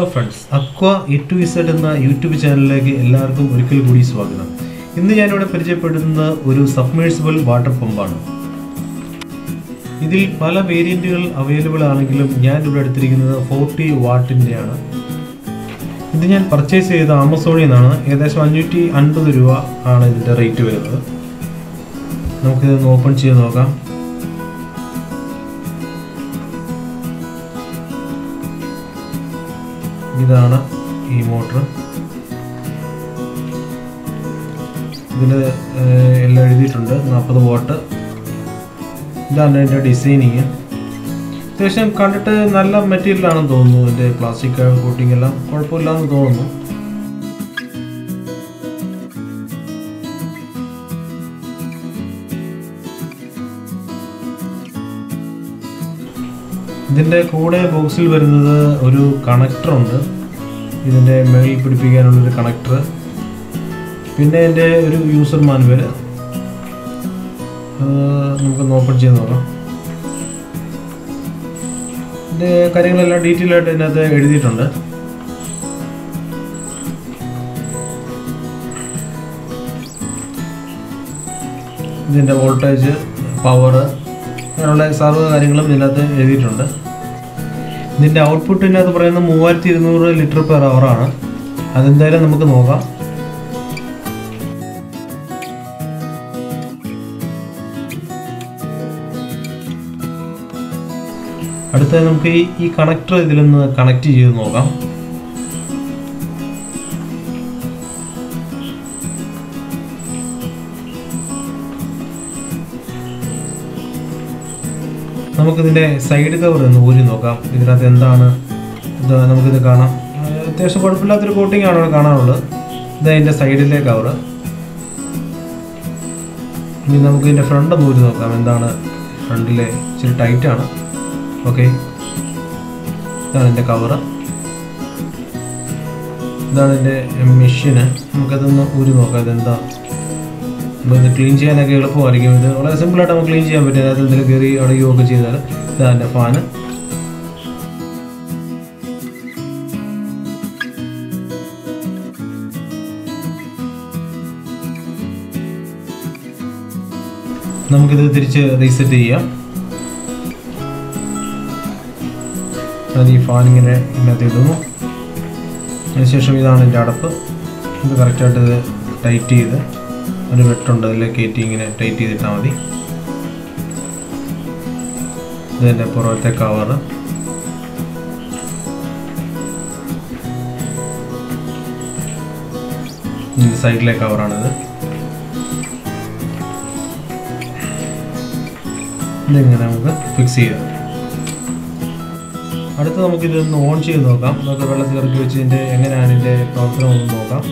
Friends, aqua A to Z എന്ന YouTube ചാനലിലേക്ക് എല്ലാവർക്കും ഒരിക്കൽ കൂടി സ്വാഗതം. ഇന്ന് ഞാനിവിടെ പരിചയപ്പെടുന്ന ഒരു സബ്മേഴ്സിബിൾ വാട്ടർ പമ്പാണ്. ഇതിൽ പല വേരിയൻറ്റുകൾ അവൈലബിൾ ആണെങ്കിലും ഞാൻ ഇവിടെ എടുത്തിരിക്കുന്നത് 40 വാട്ടിൻ്റെയാണ്. ഇത് ഞാൻ പർച്ചേസ് ചെയ്ത ആമസോണിൽ നിന്നാണ്. ഏകദേശം 550 രൂപ ആണ് ഇതിൻ്റെ റേറ്റ് വരുന്നത്. നമുക്കിതൊന്ന് ഓപ്പൺ ചെയ്ത് നോക്കാം. ഇതാണ് ഈ മോട്ടർ. ഇതിൽ എല്ലാം എഴുതിയിട്ടുണ്ട്. 40 വാട്ട്. ഇതാണ് ഇതിൻ്റെ ഡിസൈനിങ്. അത്യാവശ്യം കണ്ടിട്ട് നല്ല മെറ്റീരിയലാണെന്ന് തോന്നുന്നു. ഇതിൻ്റെ പ്ലാസ്റ്റിക് കോട്ടിംഗ് എല്ലാം കുഴപ്പമില്ലാന്ന് തോന്നുന്നു. ഇതിൻ്റെ കൂടെ ബോക്സിൽ വരുന്നത് ഒരു കണക്ടറുണ്ട്. ഇതിൻ്റെ മേളിൽ പിടിപ്പിക്കാനുള്ളൊരു കണക്ടർ, പിന്നെ എൻ്റെ ഒരു യൂസർ മാനുവൽ. നമുക്ക് ഓപ്പൺ ചെയ്ത് നോക്കാം. ഇതിൻ്റെ കാര്യങ്ങളെല്ലാം ഡീറ്റെയിൽ ആയിട്ട് ഇതിനകത്ത് എഴുതിയിട്ടുണ്ട്. ഇതിൻ്റെ വോൾട്ടേജ്, പവർ, അങ്ങനെയുള്ള സർവ്വ കാര്യങ്ങളും ഇതിനകത്ത് എഴുതിയിട്ടുണ്ട്. ഇതിൻ്റെ ഔട്ട്പുട്ട് ഇതിനകത്ത് പറയുന്നത് 3200 ലിറ്റർ പെർ അവറാണ്. അതെന്തായാലും നമുക്ക് നോക്കാം. അടുത്തത് നമുക്ക് ഈ കണക്ടർ ഇതിലൊന്ന് കണക്ട് ചെയ്ത് നോക്കാം. നമുക്കിതിൻ്റെ സൈഡ് കവർ ഒന്ന് ഊരി നോക്കാം. ഇതിനകത്ത് എന്താണ് ഇത് നമുക്കിത് കാണാം. അത്യാവശ്യം കുഴപ്പമില്ലാത്തൊരു കോട്ടിംഗ് ആണ് ഇവിടെ കാണാനുള്ളത്. ഇതതിൻ്റെ സൈഡിലെ കവർ. ഇനി നമുക്കിതിൻ്റെ ഫ്രണ്ട് ഒന്ന് ഊരി നോക്കാം. എന്താണ് ഫ്രണ്ടിലെ ഇച്ചിരി ടൈറ്റാണ്. ഓക്കെ, ഇതാണ് എൻ്റെ കവറ്. ഇതാണ് എൻ്റെ മെഷീന്. നമുക്കതൊന്ന് ഊരി നോക്കാം. ഇതെന്താ, ഇത് ക്ലീൻ ചെയ്യാനൊക്കെ എളുപ്പമായിരിക്കും. ഇത് വളരെ സിമ്പിളായിട്ട് നമുക്ക് ക്ലീൻ ചെയ്യാൻ പറ്റും. അതിനകത്ത് എന്തെങ്കിലും കയറി അടയുകയൊക്കെ ചെയ്താൽ. ഇതാണ് എൻ്റെ ഫാന്. നമുക്കിത് തിരിച്ച് റീസെറ്റ് ചെയ്യാം. അത് ഈ ഫാനിങ്ങനെ ഇതിനകത്ത് ഇടുന്നു. അതിനുശേഷം ഇതാണ് എൻ്റെ അടപ്പ്. ഇത് കറക്റ്റായിട്ട് ഇത് ടൈറ്റ് ചെയ്ത് ഒരു വെട്ടുണ്ട്, അതിലേക്ക് കയറ്റി ഇങ്ങനെ ടൈറ്റ് ചെയ്തിട്ടാൽ മതി. ഇതിൻ്റെ പുറത്തെ കവറ്. സൈഡിലെ കവറാണിത്. ഇതിങ്ങനെ നമുക്ക് ഫിക്സ് ചെയ്യാം. അടുത്ത് നമുക്കിതൊന്ന് ഓൺ ചെയ്ത് നോക്കാം. നമുക്ക് വെള്ളത്തിൽ ഇറക്കി വെച്ച് ഇതിൻ്റെ എങ്ങനെയാണ് ഇതിൻ്റെ പ്രവർത്തനം ഒന്ന് നോക്കാം.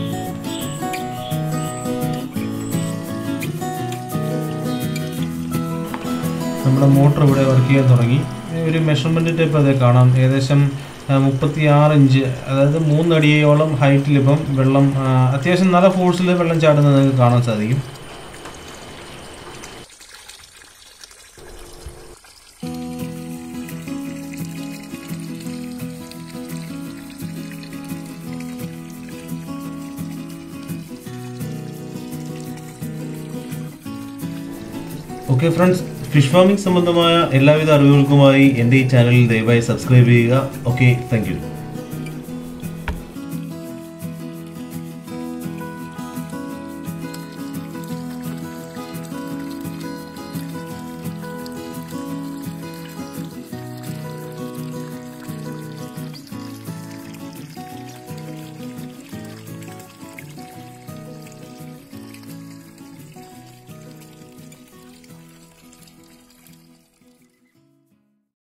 നമ്മുടെ മോട്ടർ ഇവിടെ വർക്ക് ചെയ്യാൻ തുടങ്ങി. ഒരു മെഷർമെൻറ്റ് ടൈപ്പ് അതേ കാണാം. ഏകദേശം 36 ഇഞ്ച്, അതായത് 3 അടിയോളം ഹൈറ്റിലിപ്പം വെള്ളം, അത്യാവശ്യം നല്ല ഫോഴ്സിൽ വെള്ളം ചാടുന്നത് നിങ്ങൾക്ക് കാണാൻ സാധിക്കും. ഓക്കെ ഫ്രണ്ട്സ്, ഫിഷ് ഫാമിംഗ് സംബന്ധമായ എല്ലാവിധ അറിവുകൾക്കുമായി എൻ്റെ ഈ ചാനൽ ദയവായി സബ്സ്ക്രൈബ് ചെയ്യുക. Okay, thank U.